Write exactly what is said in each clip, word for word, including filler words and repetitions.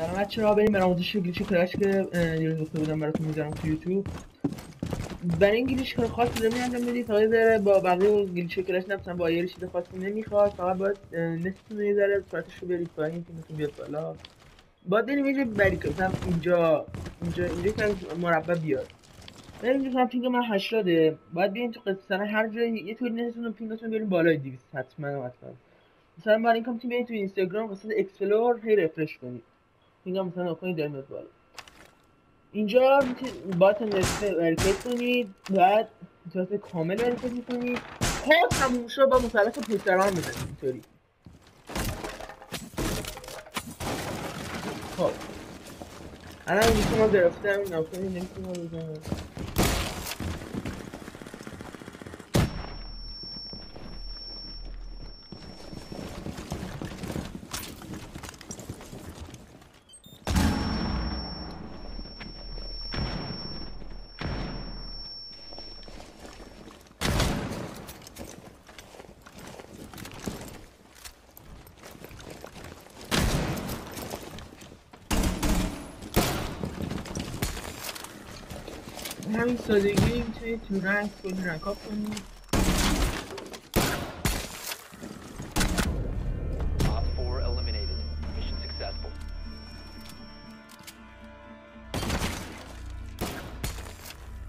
سلام بچه‌ها، بریم برای آموزش گلیچ کلش که دیروز گفته بودم براتون میذارم تو یوتیوب. برای این گلیچ کار خاصی داریم انجام بدید تا یه ذره با بقیه گلیچ کلش نمی‌تونن با یه چیز خاصی نمیخواد، فقط باید نصفتون یه ذره سرعتش رو برید پایین تیمتون بیاد بالا. باید بریم یه جای بری که مثلا اینجا اینجا اینجا که مربع بیاد. بریم اینجا مثلا پینگ من هشتاده، باید بیاین تو قصه هر جایی یه طوری نصفتون پینگتون بریم بالای دویست حتما حتما. مثلا برای این کام تیم برید تو اینستاگرام قصه اکسپلور هی رفرش کنید. اینجا مثلا کنید در میاد بالا. اینجا میتونید باتن ارکت کنید، بعد صورت کامل ارکت میکنید. پاس تموم شد با مثلث پشتران میزنید اینطوری. خب الان این ما گرفتم این ناکنی نمیتونم بزنم. همین سادگی میتونید تو رنگ کلی رنگ اپ کنید.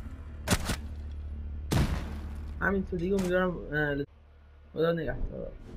همین سادگی رو میذارم. خدا نگهدار.